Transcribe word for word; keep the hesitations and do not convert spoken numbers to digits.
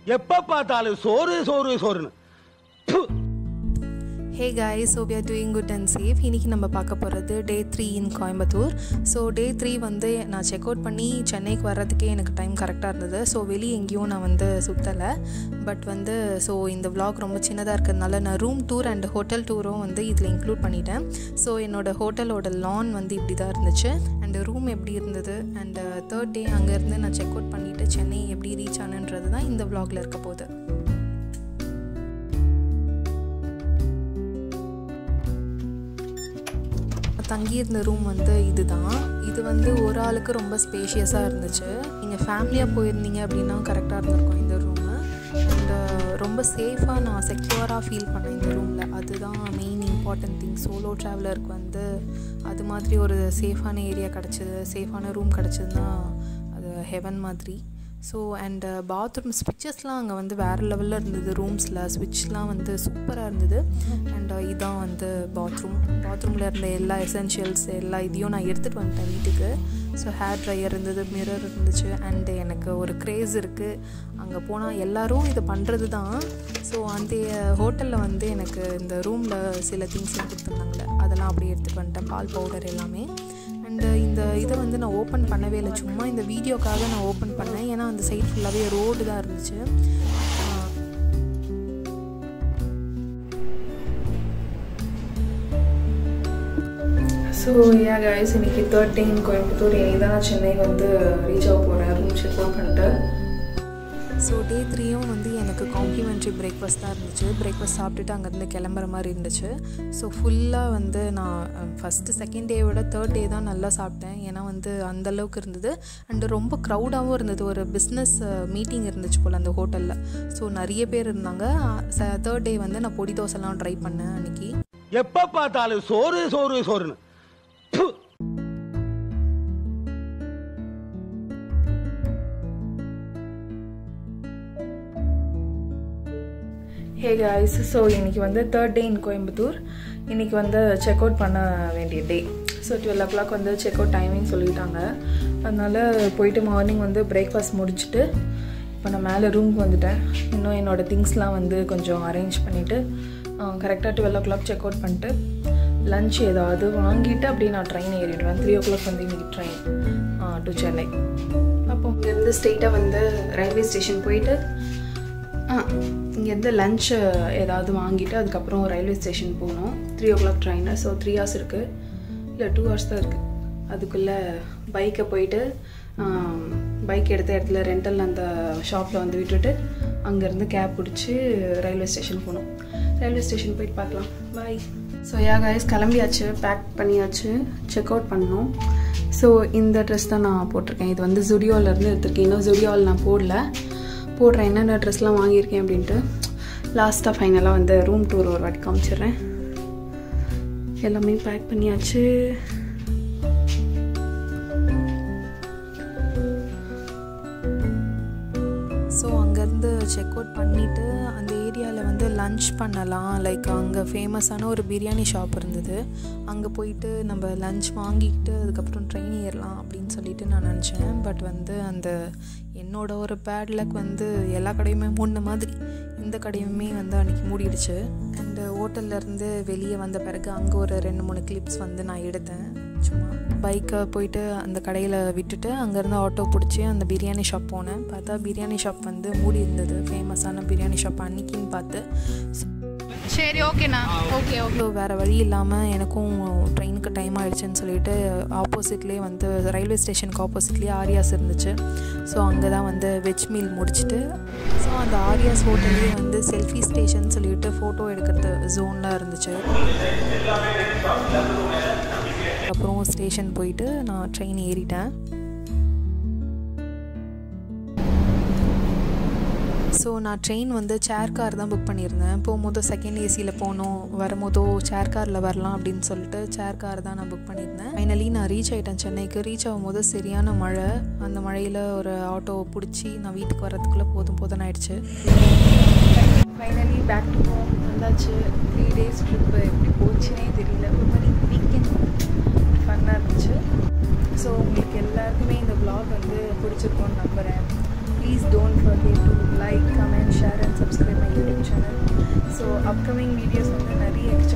எப்ப பார்த்தாலும் சோறு சோறு சோறுன்னு. Hey guys, so we are doing good and safe. இன்னைக்கு நம்ம பார்க்க போகிறது day three in Coimbatore. So day three வந்து நான் செக் அவுட் பண்ணி சென்னைக்கு வர்றதுக்கே எனக்கு டைம் கரெக்டாக இருந்தது. ஸோ வெளியே எங்கேயும் நான் வந்து சுற்றலை. பட் வந்து ஸோ இந்த vlog ரொம்ப சின்னதாக இருக்கிறதுனால நான் ரூம் டூர் அண்ட் ஹோட்டல் டூரும் வந்து இதில் இன்க்ளூட் பண்ணிட்டேன். ஸோ என்னோடய ஹோட்டலோட லான் வந்து இப்படி தான் இருந்துச்சு. அண்டு ரூம் எப்படி இருந்தது அண்டு தேர்ட் டே அங்கேருந்து நான் செக் அவுட் பண்ணிவிட்டு சென்னை எப்படி ரீச் ஆனன்றது தான் இந்த vlogல இருக்க போகுது. தங்கியிருந்த ரூம் வந்து இது தான். இது வந்து ஒரு ஆளுக்கு ரொம்ப ஸ்பேஷியஸாக இருந்துச்சு. நீங்கள் ஃபேமிலியாக போயிருந்தீங்க அப்படின்னா கரெக்டாக இருந்திருக்கும் இந்த ரூமு. அண்ட் ரொம்ப சேஃபாக நான் செக்யூராக ஃபீல் பண்ணேன் இந்த ரூமில். அதுதான் மெயின் இம்பார்ட்டன்ட் திங். சோலோ ட்ராவலருக்கு வந்து அது மாதிரி ஒரு சேஃபான ஏரியா கிடச்சிது, சேஃபான ரூம் கிடச்சிதுன்னா அது ஹெவன் மாதிரி. ஸோ அண்ட் பாத்ரூம் ஸ்விட்சஸ்லாம் அங்கே வந்து வேறு லெவலில் இருந்தது. ரூம்ஸில் ஸ்விட்ச்லாம் வந்து சூப்பராக இருந்தது. அண்ட் இதான் வந்து பாத்ரூம். பாத்ரூமில் இருந்த எல்லா எசென்ஷியல்ஸ் எல்லா இதையும் நான் எடுத்துகிட்டு வந்துட்டேன் வீட்டுக்கு. ஸோ ஹேர் ட்ரையர் இருந்தது, மிரர் இருந்துச்சு. அண்டு எனக்கு ஒரு க்ரேஸ் இருக்குது, அங்கே போனால் எல்லோரும் இதை பண்ணுறது தான். ஸோ அந்த ஹோட்டலில் வந்து எனக்கு இந்த ரூமில் சில திங்ஸ்லாம் கொடுத்துருந்தாங்களே அதெல்லாம் அப்படியே எடுத்துகிட்டு வந்துட்டேன், பால் பவுடர் எல்லாமே. அண்டு இந்த இதை வந்து நான் ஓப்பன் பண்ணவே இல்லை, சும்மா இந்த வீடியோக்காக நான் ஓப்பன் பண்ணேன். ஏன்னா அந்த சைட் ஃபுல்லாகவே ரோடு தான் இருந்துச்சு. ஸோ யா கைஸ், இன்றைக்கி தேர்ட் டே இன் கோயம்புத்தூர். இன்றைக்கி தான் நான் சென்னை வந்து ரீச் ஆக போகிறேன் ரூம் செக் அவுட் பண்ணிட்டு. ஸோ டே த்ரீயும் வந்து எனக்கு காம்ப்ளிமெண்ட்ரி பிரேக்ஃபாஸ்ட் தான் இருந்துச்சு. பிரேக்ஃபாஸ்ட் சாப்பிட்டுட்டு அங்கேருந்து கிளம்புற மாதிரி இருந்துச்சு. ஸோ ஃபுல்லாக வந்து நான் ஃபஸ்ட்டு செகண்ட் டே விட தேர்ட் டே தான் நல்லா சாப்பிட்டேன். ஏன்னா வந்து அந்தளவுக்கு இருந்தது. அண்டு ரொம்ப க்ரௌடாகவும் இருந்தது. ஒரு பிஸ்னஸ் மீட்டிங் இருந்துச்சு போல் அந்த ஹோட்டலில். ஸோ நிறைய பேர் இருந்தாங்க. தேர்ட் டே வந்து நான் பொடி தோசைலாம் ட்ரை பண்ணேன் அன்றைக்கி. எப்போ பார்த்தாலும் சோறு சோறு சோறுன்னு. ஹே காய்ஸ், ஸோ இன்றைக்கி வந்து தேர்ட் டே இன் கோயம்புத்தூர். இன்றைக்கி வந்து செக் அவுட் பண்ண வேண்டிய day. So twelve o'clock வந்து செக் அவுட் டைமிங் சொல்லிட்டாங்க. அதனால் போயிட்டு மார்னிங் வந்து பிரேக்ஃபாஸ்ட் முடிச்சுட்டு இப்போ நான் மேலே ரூமுக்கு வந்துட்டேன். இன்னும் என்னோடய திங்ஸ்லாம் வந்து கொஞ்சம் அரேஞ்ச் பண்ணிவிட்டு கரெக்டாக twelve o'clock check out பண்ணிட்டு லன்ச் ஏதாவது வாங்கிட்டு அப்படியே நான் ட்ரெயின் ஏறிடுவேன். த்ரீ ஓ கிளாக் வந்து இன்றைக்கி ட்ரெயின் டு சென்னை. அப்போ இங்கேருந்து ஸ்ட்ரெயிட்டாக வந்து ரயில்வே ஸ்டேஷன் போயிட்டு ஆ இங்கேருந்து லன்ச்சு ஏதாவது வாங்கிட்டு அதுக்கப்புறம் ரயில்வே ஸ்டேஷன் போகணும். Three o'clock train. So three hours இருக்குது, இல்லை டூ ஹவர்ஸ் தான் இருக்குது. அதுக்குள்ளே பைக்கை போயிட்டு பைக் எடுத்த இடத்துல ரெண்டல் அந்த ஷாப்பில் வந்து விட்டுட்டு அங்கேருந்து கேப் பிடிச்சி ரயில்வே ஸ்டேஷன் போகணும். ரயில்வே ஸ்டேஷன் போயிட்டு பார்க்கலாம். பாய். ஸோ யா கைஸ், கிளம்பியாச்சு, பேக் பண்ணியாச்சு, செக் அவுட் பண்ணணும். ஸோ இந்த ட்ரெஸ் தான் நான் போட்டிருக்கேன். இது வந்து ஜுடியோவிலேருந்து எடுத்திருக்கேன். இன்னும் ஜுடியோவில் நான் போடல, போடுறேன் என்னென்ன ட்ரெஸ்லாம் வாங்கியிருக்கேன் அப்படின்ட்டு. லாஸ்ட்டாக ஃபைனலாக வந்து ரூம் டூர் ஒரு வாட்டி காமிச்சிடுறேன். எல்லாமே பேக் பண்ணியாச்சு. ஸோ அங்கேருந்து செக் அவுட் பண்ணிவிட்டு அந்த ஏரியாவில் வந்து லன்ச் பண்ணலாம். லைக் அங்கே ஃபேமஸான ஒரு பிரியாணி ஷாப் இருந்தது. அங்கே போயிட்டு நம்ம லன்ச் வாங்கிக்கிட்டு அதுக்கப்புறம் ட்ரெயின் ஏறலாம் அப்படின்னு சொல்லிட்டு நான் நினச்சேன். பட் வந்து அந்த என்னோட ஒரு பேட் லக் வந்து எல்லா கடையுமே மூடின மாதிரி இந்த கடையுமே வந்து அன்றைக்கி மூடிடுச்சு. அண்டு ஹோட்டல்லேருந்து வெளியே வந்த பிறகு அங்கே ஒரு ரெண்டு மூணு கிளிப்ஸ் வந்து நான் எடுத்தேன். சும்மா பைக்கை போயிட்டு அந்த கடையில் விட்டுட்டு அங்கேருந்து ஆட்டோ பிடிச்சி அந்த பிரியாணி ஷாப் போனேன். பார்த்தா பிரியாணி ஷாப் வந்து மூடி இருந்தது. ஃபேமஸான பிரியாணி ஷாப் அன்றைக்கின்னு பார்த்து. சரி ஓகேண்ணா, ஓகே ஓகே. வேறு வழி இல்லாமல் எனக்கும் ட்ரெயினுக்கு டைம் ஆகிடுச்சுன்னு சொல்லிட்டு ஆப்போசிட்லேயே வந்து ரயில்வே ஸ்டேஷனுக்கு ஆப்போசிட்லேயே ஆரியாஸ் இருந்துச்சு. ஸோ அங்கே தான் வந்து வெஜ் மீல் முடிச்சுட்டு ஸோ அந்த ஆரியாஸ் ஹோட்டல்லேயே வந்து செல்ஃபி ஸ்டேஷன் சொல்லிட்டு ஃபோட்டோ எடுக்கிறது ஜோன்லாம் இருந்துச்சு. அப்புறம் ஸ்டேஷன் போயிட்டு நான் ட்ரெயின் ஏறிட்டேன். ஸோ நான் ட்ரெயின் வந்து சேர் கார் தான் புக் பண்ணியிருந்தேன். போகும்போது செகண்ட் ஏசியில் போகணும், வரும்போதோ சேர் காரில் வரலாம் அப்படின்னு சொல்லிட்டு சேர் கார் தான் நான் புக் பண்ணியிருந்தேன். ஃபைனலி நான் ரீச் ஆகிட்டேன் சென்னைக்கு. ரீச் ஆகும்போது சரியான மழை. அந்த மழையில் ஒரு ஆட்டோ பிடிச்சி நான் வீட்டுக்கு வரதுக்குள்ளே போதும் போதும் ஆயிடுச்சு. ஃபைனலி பேக் டு ஹோம் வந்தாச்சு. த்ரீ டேஸ் ட்ரிப்பு எப்படி போச்சுன்னே தெரியல. ஒரு மாதிரி வீக்கெண்ட் ஃபன்னாக இருந்துச்சு. ஸோ உங்களுக்கு எல்லாருக்குமே இந்த vlog வந்து பிடிச்சிருக்கோன்னு நம்புகிறேன். Please don't forget to like, comment upcoming videos வந்து நிறைய